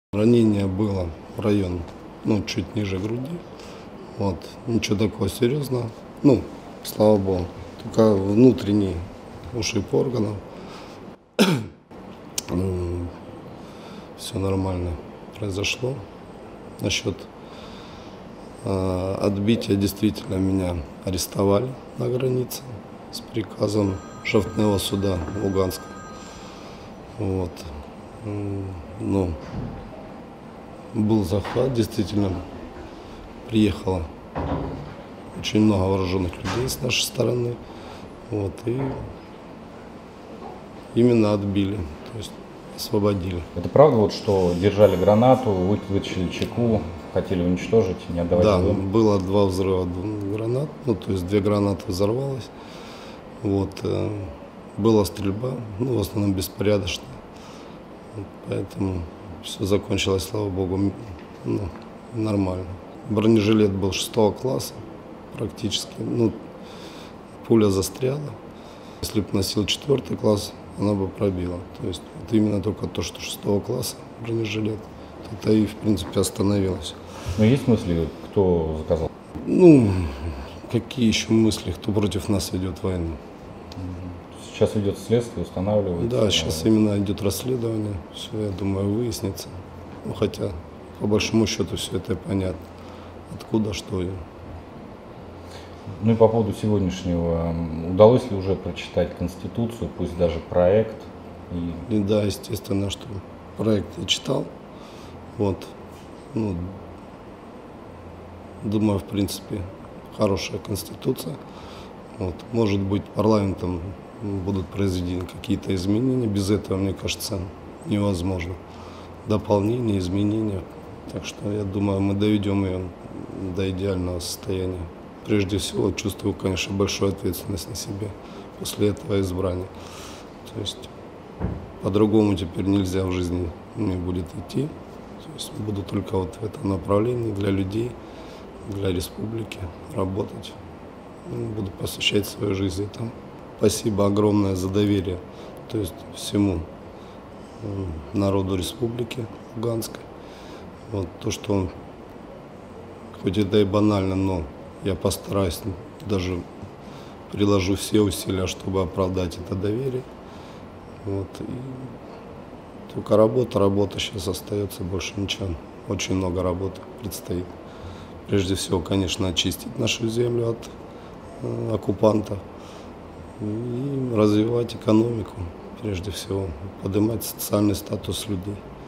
Ранение было в район, чуть ниже груди. Вот. Ничего такого серьезного. Слава богу. Только внутренний ушиб органов. Все нормально произошло. Насчет отбития действительно меня арестовали на границе с приказом Шафтного суда Луганска. Вот. Был захват, действительно приехало очень много вооруженных людей с нашей стороны. Вот, и именно отбили, то есть освободили. Это правда, что держали гранату, вытащили чеку, хотели уничтожить, не отдавать живым? Да, было 2 взрыва гранат, то есть 2 гранаты взорвалось. Вот, была стрельба, в основном беспорядочная. Поэтому все закончилось, слава богу, нормально. Бронежилет был 6 класса практически. Пуля застряла. Если бы носил 4 класс, она бы пробила. То есть это именно только то, что 6 класса бронежилет, это и в принципе остановилось. Но есть мысли, кто заказал? Какие еще мысли, кто против нас ведет войну? Сейчас идет следствие, устанавливается. Да, сейчас именно идет расследование, все, я думаю, выяснится. Хотя, по большому счету, все это понятно. Откуда, что. И по поводу сегодняшнего, удалось ли уже прочитать Конституцию, пусть даже проект? И да, естественно, что проект я читал. Вот. Думаю, в принципе, хорошая Конституция. Вот. Может быть, парламентом будут произведены какие-то изменения. Без этого, мне кажется, невозможно. Дополнения, изменения. Так что, я думаю, мы доведем ее до идеального состояния. Прежде всего, чувствую, конечно, большую ответственность на себе после этого избрания. То есть, по-другому теперь нельзя в жизни мне будет идти. То есть, буду только вот в этом направлении для людей, для республики работать. Буду посвящать свою жизнь этому. Спасибо огромное за доверие, то есть всему народу республики Луганской. Вот то, что он, хоть это и банально, но я постараюсь, даже приложу все усилия, чтобы оправдать это доверие. Вот. И только работа сейчас остается, больше ничего. Очень много работы предстоит. Прежде всего, конечно, очистить нашу землю от оккупантов и развивать экономику, прежде всего, поднимать социальный статус людей.